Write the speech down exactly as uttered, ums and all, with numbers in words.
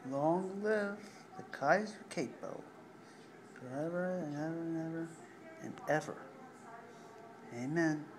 Long live the Kyser Capo, forever and ever and ever and ever. Amen.